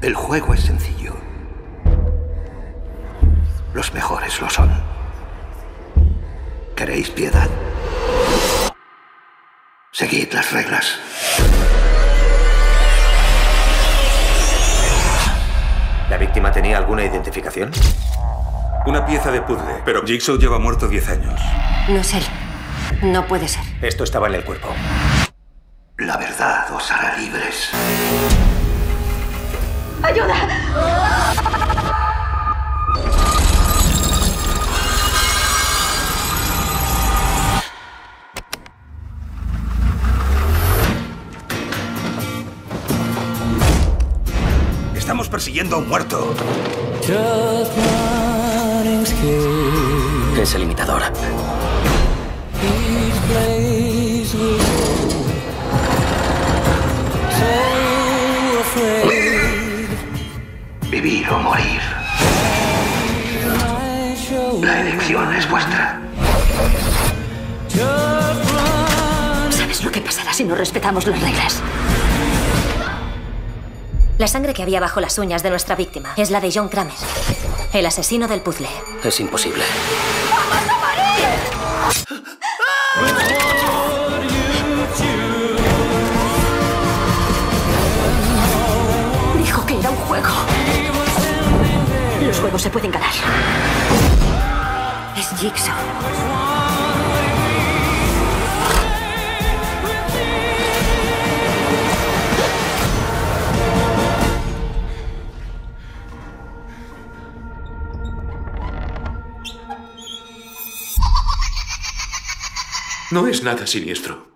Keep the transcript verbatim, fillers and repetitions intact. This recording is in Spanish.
El juego es sencillo. Los mejores lo son. ¿Queréis piedad? Seguid las reglas. ¿La víctima tenía alguna identificación? Una pieza de puzzle, pero Jigsaw lleva muerto diez años. No es él. No puede ser. Esto estaba en el cuerpo. La verdad os hará libres. ¡Ayuda! Estamos persiguiendo a un muerto. Es el imitador. Vivir o morir. La elección es vuestra. ¿Sabes lo que pasará si no respetamos las reglas? La sangre que había bajo las uñas de nuestra víctima es la de John Kramer, el asesino del puzzle. Es imposible. ¡Vamos a morir! Dijo que era un juego. Los juegos se pueden ganar. Es Jigsaw. No es nada siniestro.